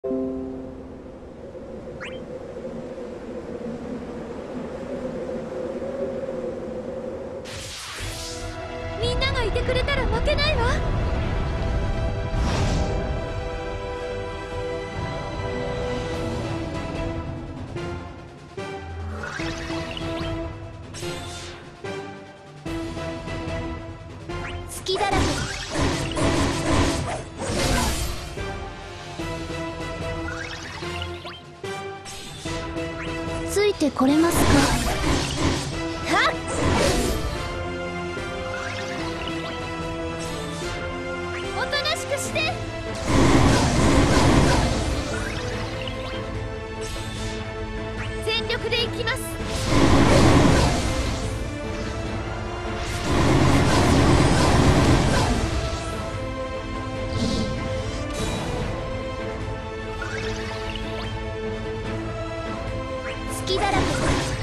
みんながいてくれたら負けないわ。隙だらけ。ついてこれますか。はっ、おとなしくして。全力でいきます。隙だらけ。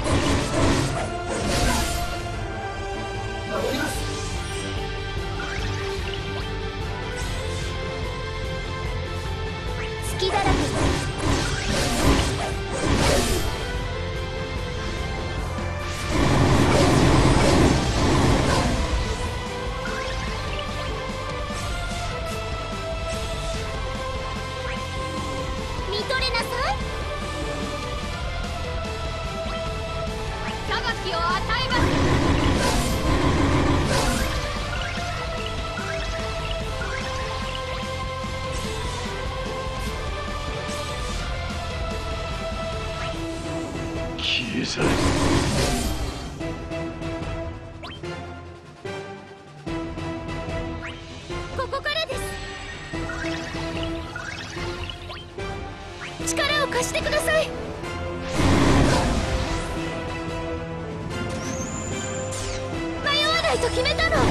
隙だらけ。見とれなさい。裁きを与えます。 消え去れ。 ここからです。力を貸してください。迷わないと決めたの。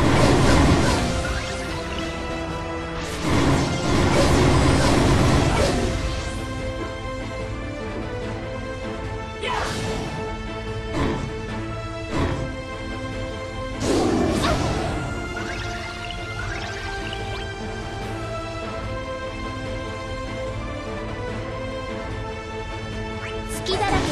隙だらけ。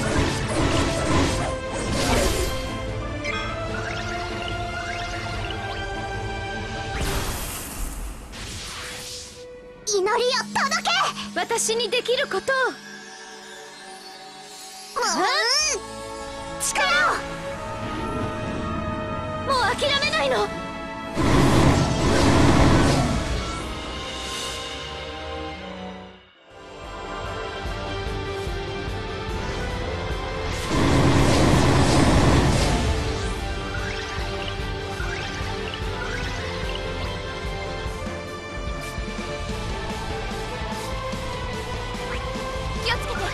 祈りを届け。私にできることを。力を。もう諦めないの。気をつけて。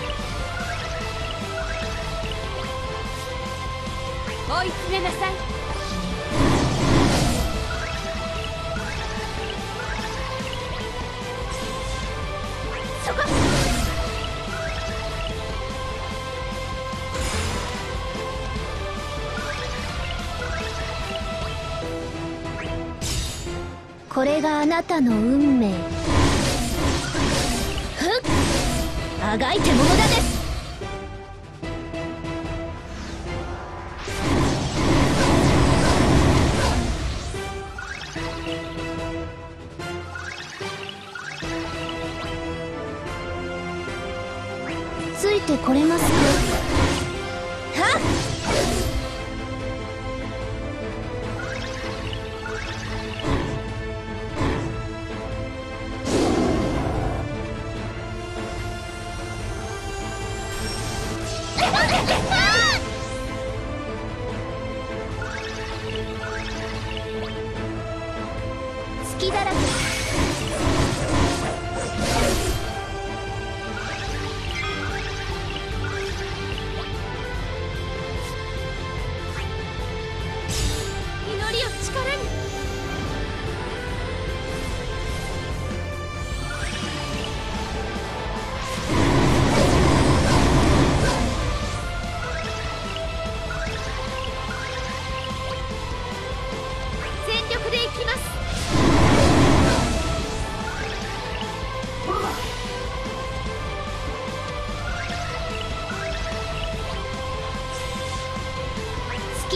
追い詰めなさい。そこ。これがあなたの運命。あがいても無駄です。ついてこれますか。はっ、隙だらけ。祈りを力に。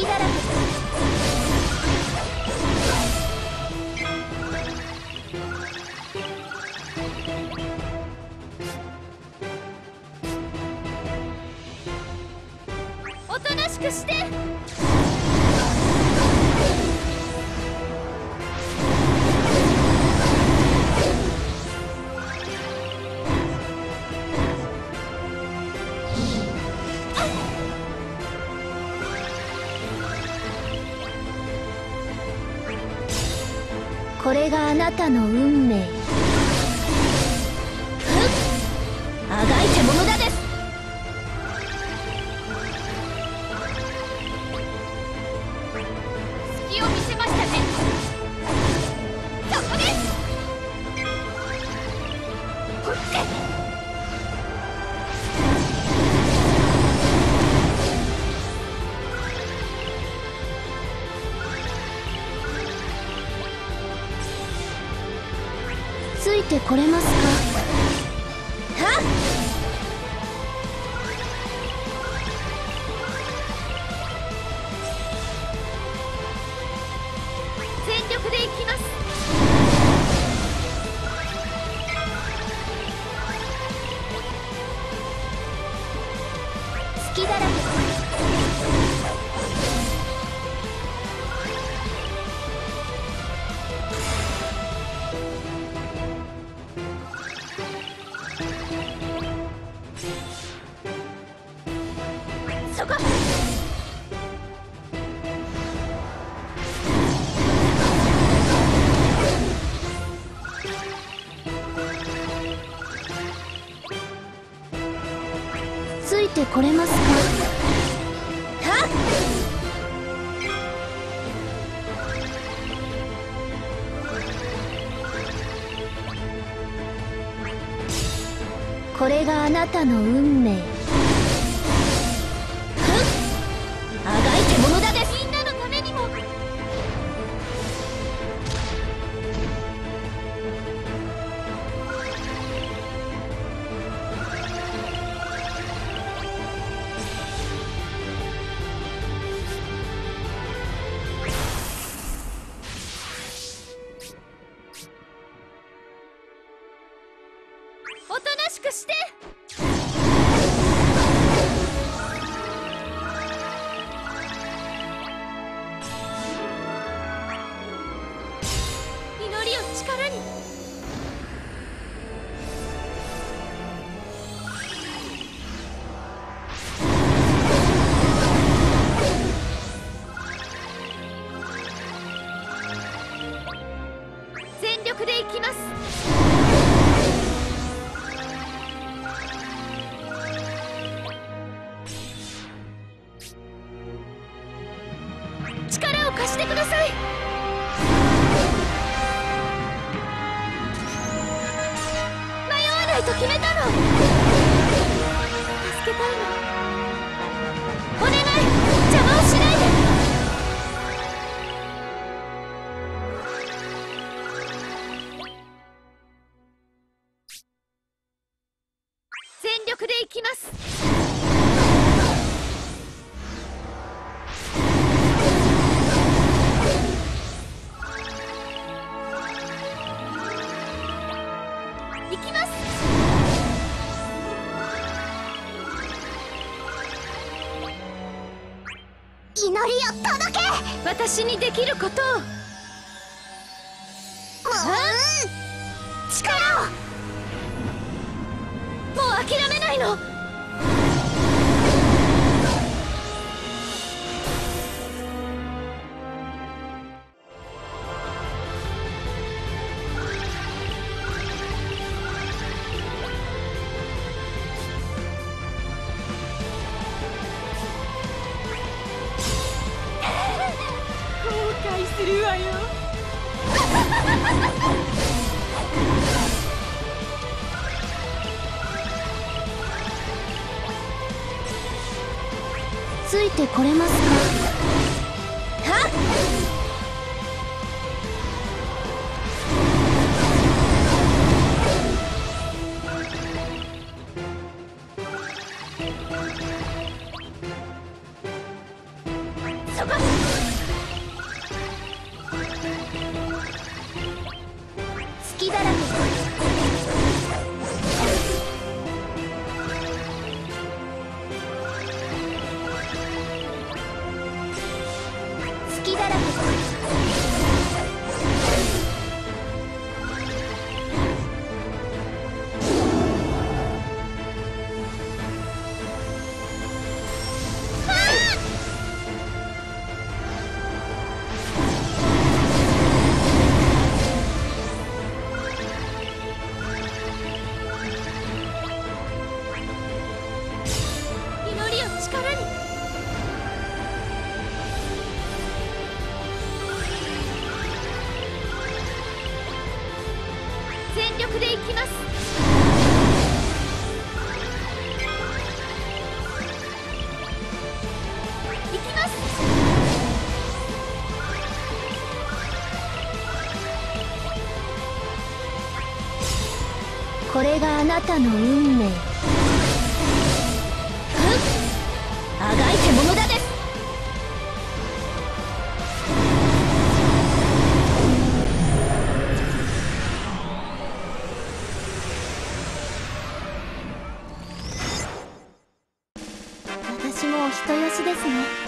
隙だらけ。おとなしくして。これがあなたの運命。あがいてものだです。隙を見せましたね。そこです。ほってついてこれますか。はっ、全力でいきます。隙だらけ。そこ。ついてこれますか。はっ、これがあなたの運命。あがいてものだです。みんなのためにも。おとなしくして。祈りを力に。全力でいきます。力を貸してください。と決めたの。助けたいの。お願い、邪魔をしないで。全力でいきます。行きます。祈りを届け。私にできることを。力を。もう諦めないの。するわよ。ついてこれますか。はっ、そそこ。隙だらけ。隙だらけ。全力でいきます。いきます。これがあなたの運命。あがいても無駄です。私もお人よしですね。